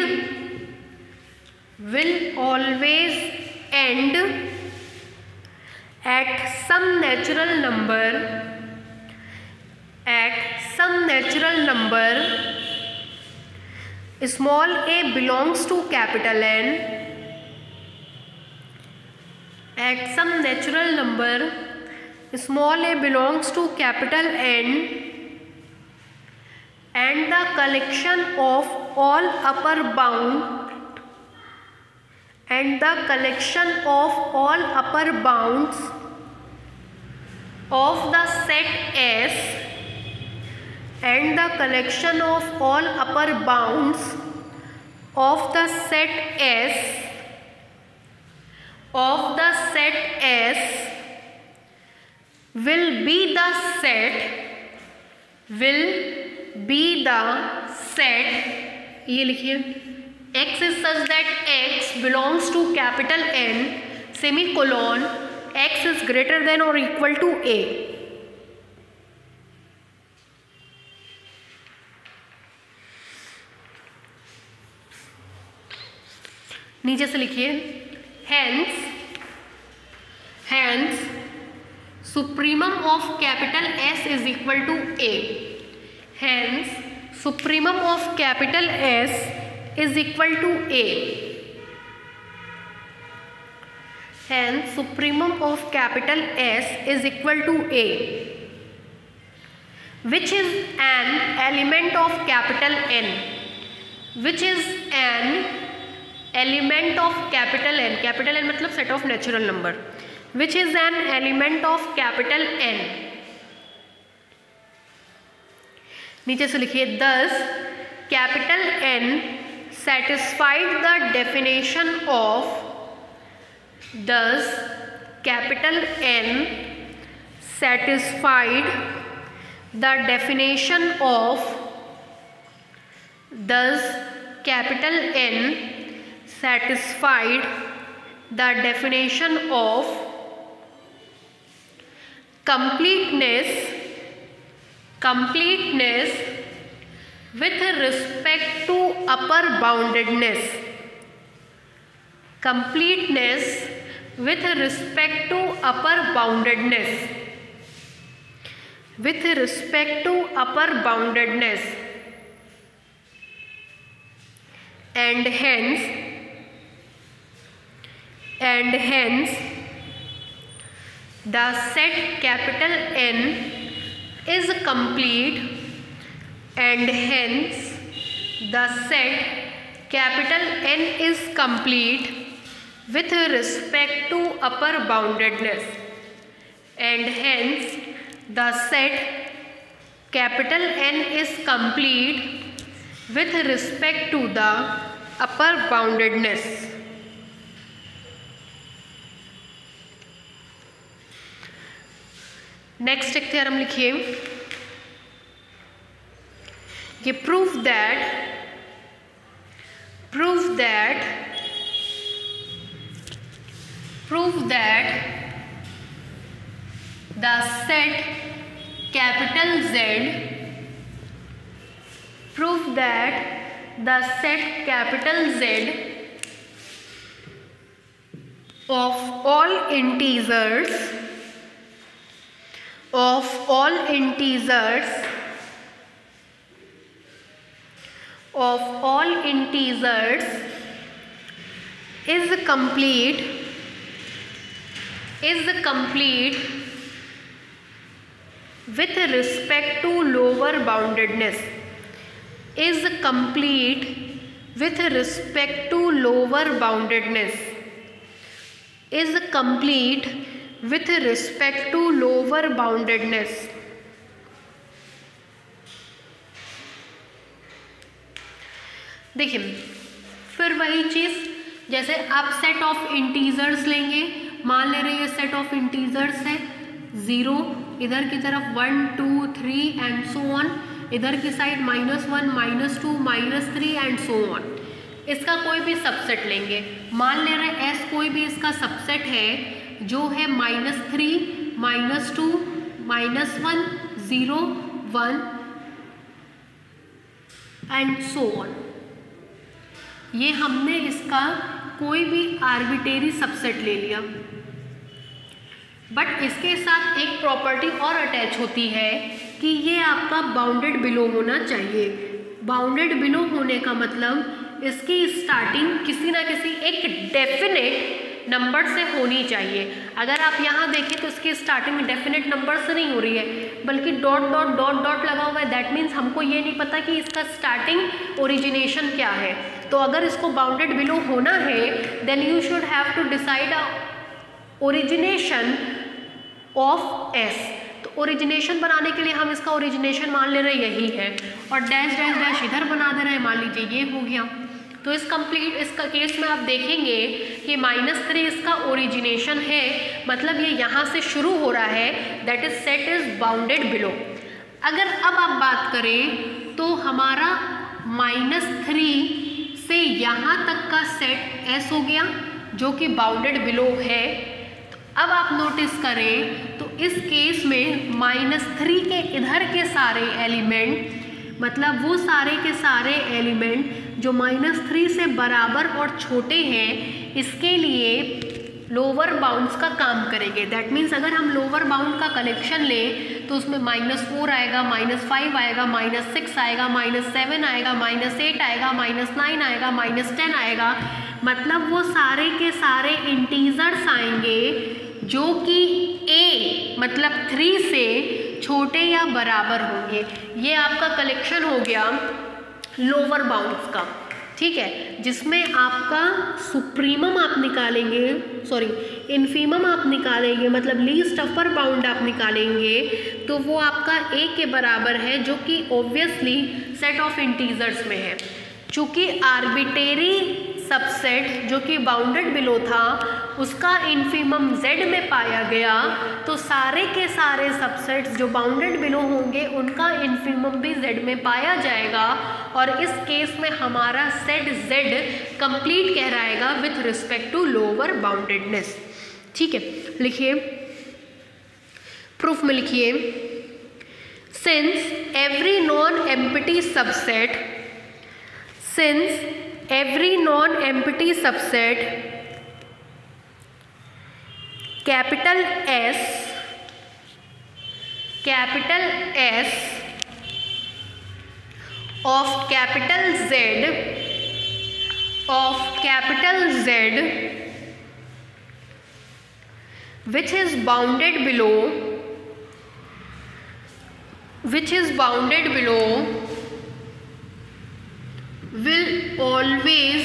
at some natural number small a belongs to capital N, at some natural number small a belongs to capital N, and the collection of all upper bounds of the set S and the collection of all upper bounds of the set S will be the set, ये लिखिए, X is such that X belongs to capital N semicolon X is greater than or equal to A। नीचे से लिखिए, hence supremum of capital S is equal to A, hence supremum of capital S is equal to A, hence supremum of capital S is equal to A, which is an element of capital N, which is an element of capital N, capital N मतलब set of natural number, which is an element of capital N नीचे से लिखिए, thus capital N satisfied the definition of, thus capital N satisfied the definition of, thus capital N satisfied the definition of completeness with respect to upper boundedness, completeness with respect to upper boundedness, with respect to upper boundedness, and hence the set capital N is complete, and hence the set capital N is complete with respect to upper boundedness, and hence the set capital N is complete with respect to the upper boundedness. Next एक theorem लिखिए, ये proof that the set capital Z, prove that the set capital Z of all integers is complete with respect to lower boundedness, is complete with respect to lower boundedness, is complete with respect to lower boundedness. देखिए फिर वही चीज़, जैसे आप set of integers लेंगे, मान ले रहे हैं सेट ऑफ इंटीजर्स है 0, इधर की तरफ 1 2 3 एंड सो ऑन, इधर की साइड -1 -2 -3 एंड सो ऑन। इसका कोई भी सबसेट लेंगे, मान ले रहे हैं S कोई भी इसका सबसेट है जो है -3 -2 -1 0 1 एंड सो ऑन। ये हमने इसका कोई भी आर्बिट्रेरी सबसेट ले लिया, बट इसके साथ एक प्रॉपर्टी और अटैच होती है कि ये आपका बाउंडेड बिलो होना चाहिए। बाउंडेड बिलो होने का मतलब इसकी स्टार्टिंग किसी ना किसी एक डेफिनेट नंबर से होनी चाहिए। अगर आप यहाँ देखें तो इसकी स्टार्टिंग डेफिनेट नंबर से नहीं हो रही है, बल्कि डॉट डॉट डॉट डॉट लगा हुआ है। दैट मीन्स हमको ये नहीं पता कि इसका स्टार्टिंग ओरिजिनेशन क्या है। तो अगर इसको बाउंडेड बिलो होना है then you should have to decide origination of S. तो ओरिजिनेशन बनाने के लिए हम इसका ओरिजिनेशन मान ले रहे हैं यही है, और डैश डैश डैश इधर बना दे रहे हैं, मान लीजिए ये हो गया। तो इसका केस में आप देखेंगे कि -3 इसका ओरिजिनेशन है, मतलब ये यहाँ से शुरू हो रहा है, that is set is bounded below. अगर अब आप बात करें तो हमारा -3 से यहाँ तक का सेट S हो गया जो कि बाउंडेड बिलो है। तो अब आप नोटिस करें तो इस केस में -3 के इधर के सारे एलिमेंट, मतलब वो सारे के सारे एलिमेंट जो -3 से बराबर और छोटे हैं, इसके लिए लोअर बाउंड्स का काम करेंगे। दैट मीन्स अगर हम लोअर बाउंड का कलेक्शन लें तो उसमें -4 आएगा, -5 आएगा, -6 आएगा, -7 आएगा, -8 आएगा, -9 आएगा, -10 आएगा। मतलब वो सारे के सारे इंटीजर्स आएंगे जो कि A मतलब 3 से छोटे या बराबर होंगे। ये आपका कलेक्शन हो गया लोअर बाउंड्स का, ठीक है, जिसमें आपका सुप्रीमम आप निकालेंगे, सॉरी इन्फीमम आप निकालेंगे, मतलब लीस्ट अपर बाउंड आप निकालेंगे, तो वो आपका a के बराबर है, जो कि ऑब्वियसली सेट ऑफ इंटीजर्स में है। चूँकि आर्बिटेरी सबसेट जो कि बाउंडेड बिलो था उसका इन्फीमम z में पाया गया, तो सारे के सारे सबसेट्स जो बाउंडेड बिलो होंगे उनका इन्फीमम भी z में पाया जाएगा, और इस केस में हमारा सेट z कंप्लीट कहलाएगा with respect to lower boundedness. ठीक है, लिखिए प्रूफ में लिखिए, since every non empty subset, since every non-empty subset capital S of capital Z which is bounded below will always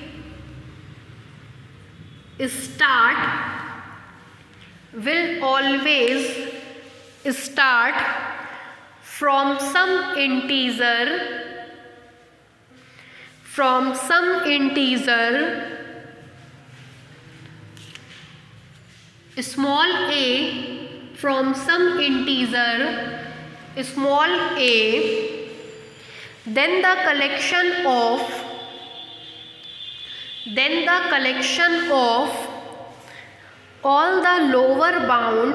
start from some integer small a, from some integer small a, then the collection of all the lower bound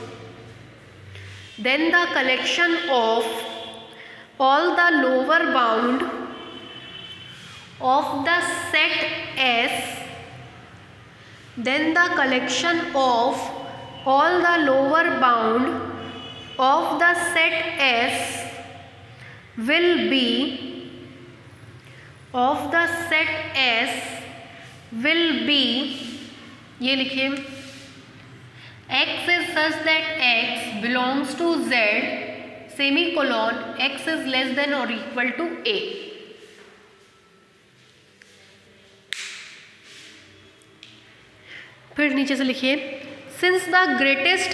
of the set S, then the collection of all the lower bound of the set S will be ये लिखिए, x is such that x belongs to z semicolon x is less than or equal to a। फिर नीचे से लिखिए, since the greatest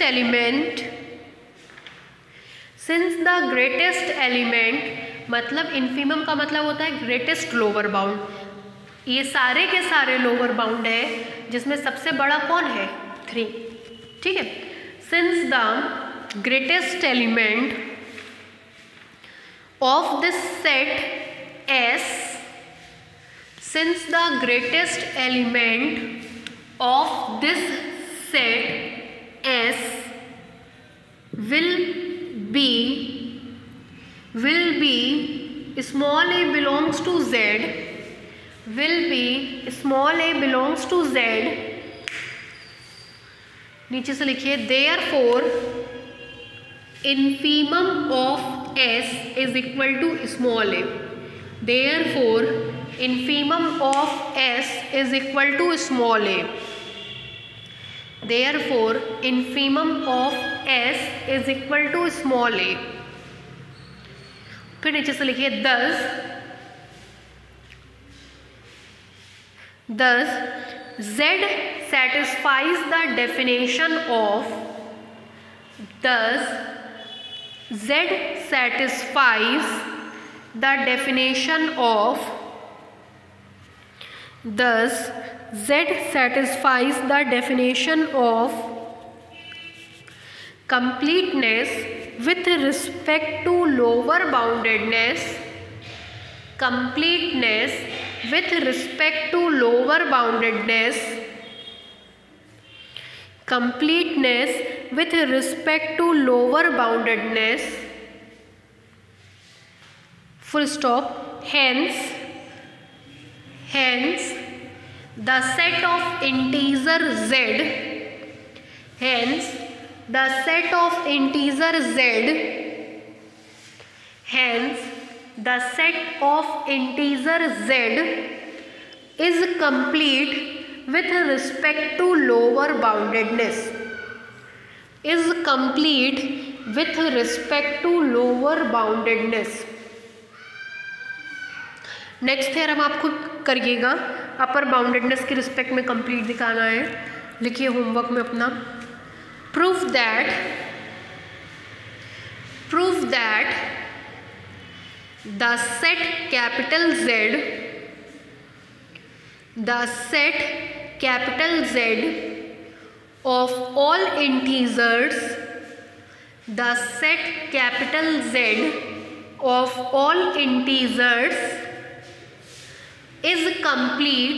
element मतलब infimum का मतलब होता है ग्रेटेस्ट लोअर बाउंड, ये सारे के सारे लोअर बाउंड है जिसमें सबसे बड़ा कौन है 3। ठीक है, since the greatest element of this set S, since the greatest element of this set S will be small a belongs to z, नीचे से लिखिए, therefore infimum of S is equal to small a, therefore infimum of S is equal to small a, therefore infimum of S is equal to small a। फिर नीचे से लिखिए, thus Z satisfies the definition of completeness with respect to lower boundedness, full stop, hence the set of integer z, is complete with respect to lower boundedness, next theorem आप खुद करिएगा, upper boundedness के respect में complete दिखाना है। लिखिए homework में अपना, proof that the set capital Z of all integers, the set capital Z of all integers is complete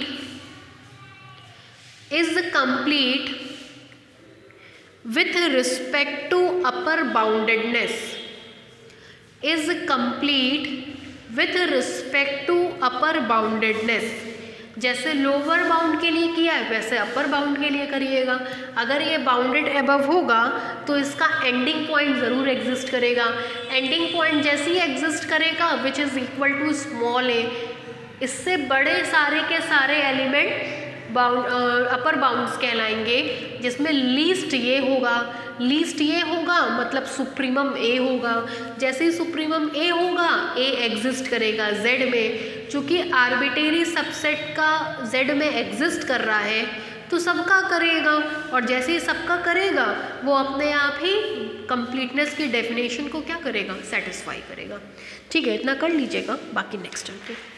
with respect to upper boundedness, is complete with respect to upper boundedness। जैसे lower bound के लिए किया है वैसे upper bound के लिए करिएगा। अगर ये बाउंडेड एबव होगा तो इसका एंडिंग पॉइंट ज़रूर एग्जिस्ट करेगा। एंडिंग पॉइंट जैसे ही एग्जिस्ट करेगा which is equal to small a, इससे बड़े सारे के सारे एलिमेंट अपर बाउंड्स कहलाएंगे, जिसमें लीस्ट ये होगा मतलब सुप्रीमम ए होगा। जैसे ही सुप्रीमम ए होगा ए एग्जिस्ट करेगा जेड में, चूँकि आर्बिट्रेरी सबसेट का जेड में एग्जिस्ट कर रहा है तो सबका करेगा, और जैसे ही सबका करेगा वो अपने आप ही कंप्लीटनेस की डेफिनेशन को क्या करेगा, सेटिस्फाई करेगा। ठीक है, इतना कर लीजिएगा, बाकी नेक्स्ट टाइम पे।